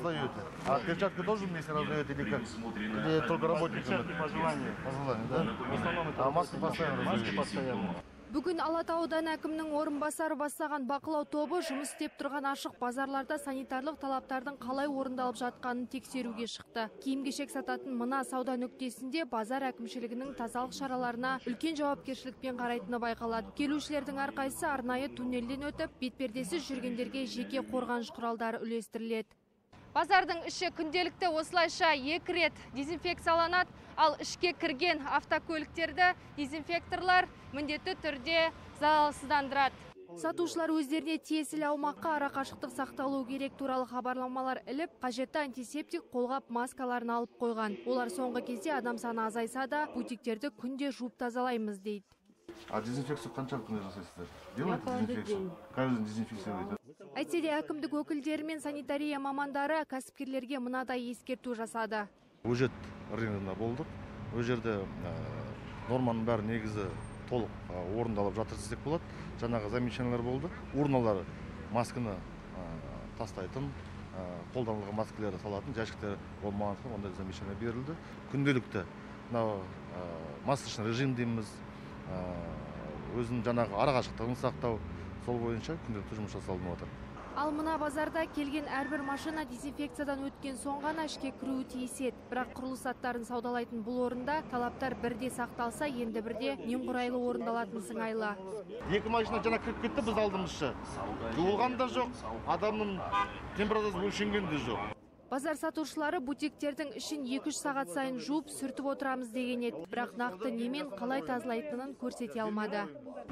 раздаете? А перчатки тоже вместе раздаете или как? Или только работникам? Перчатки по желанию. По желанию, да? В основном это А маски постоянно маски раздаете? постоянно. Бүгін Алатау аудан әкімнің орынбасары бастаған бақылау тобы жұмыс істеп тұрған ашық базарларда санитарлық талаптардың қалай орындалып жатқанын тексеруге шықты. Киім-кешек сататын мына сауда нүктесінде базар әкімшілігінің тазалық шараларына үлкен жауапкершілікпен қарайтыны байқалады. Келушілердің әрқайсысы арнайы туннелден өтіп, бетпердесіз жүргендерге жеке қорғаныш құралдары үлестіріледі. Базардың іші күнделікті осылайша 2 рет дезинфекцияланады, ал ішке кірген автокөліктерді дезинфекторлар міндетті түрде залалсыздандырады. Сатушылар өздеріне тиесілі аумаққа арақашықтық сақталу керек туралы хабарламалар іліп, қажетті антисептик қолғап маскаларын алып қойған. Олар соңғы кезде адам саны азайса да, бутиктерді күнде жуып тазалаймыз дейді. А дезинфекцию қаншалықты күнде жасайсыздар? Делаете дезинфекцию? Каждый день дезинфекцируете? Әйтсе де әкімдік өкілдері мен санитария мамандары кәсіпкерлерге мынадай ескерту жасады. Өжет рыногында болдық. Ол жерде норманың бәрі негізі толық орындалып жатыр десек болады. Жаңағы замечаниялар болды. Урналар масканы тастайтын, қолданылған маскаларды салатын, жәшіктер болмағандықтан ондай замечание берілді. Күнделікті масочный режим дейміз, өзінің жаңағы арақашықтығын сақтау, сол бойынша күнделікті жұмыс жасалынып отыр. Ал мына базарда келген әрбір машина дезинфекциядан өткен соң ғана ішке кіруі тиіс еді. Бірақ құрылыс заттарын саудалайтын бұл орында талаптар бірде сақталса, енді бірде немқұрайлы орындалатын сыңайлы. 2 машина жаңа кіріп кетті біз алдымызша. Жуылған да жоқ, адамның температурасы өлшенген де жоқ. Базар сатушылары бутиктердің ішін 2-3 сағат сайын жуып сүртіп отырамыз деген еді. Бірақ нақты немен қалай тазалайтынын көрсете алмады.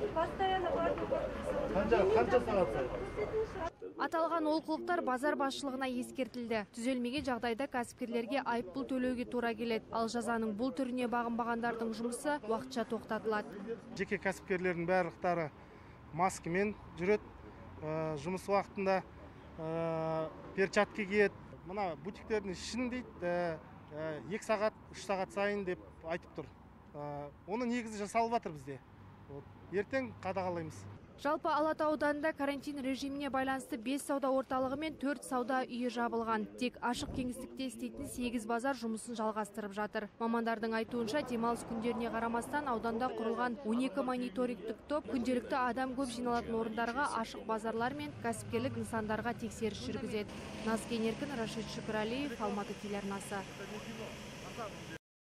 Қанша сағат сайын? Аталған олқылықтар базар басшылығына ескертілді. Түзелмеген жағдайда кәсіпкерлерге айыппұл төлеуге тура келеді. Ал жазаның бұл түріне бағынбағандардың жұмысы уақытша тоқтатылады. Жеке кәсіпкерлердің барлықтары маскамен жүреді. Жұмыс уақытында перчатка киеді. Мына бутиктердің ішін дейді 2 сағат, 3 сағат сайын деп айтып тұр. Оны негізі жасалып жатыр бізде. Ертең қадағалаймыз. Жалпы Алатау ауданында карантин режиміне байланысты 5 сауда орталығы мен 4 сауда үйі жабылған. Тек ашық кеңістікте істейтін 8 базар жұмысын жалғастырып жатыр. Мамандардың айтуынша демалыс күндеріне қарамастан ауданда құрылған 12 мониторингтік топ күнделікті адам көп жиналатын орындарға, ашық базарлар мен кәсіпкерлік нысандарға тексеріс жүргізеді. Назкен Еркін, Рашид Шүкірәлиев, Алматы телеарнасы.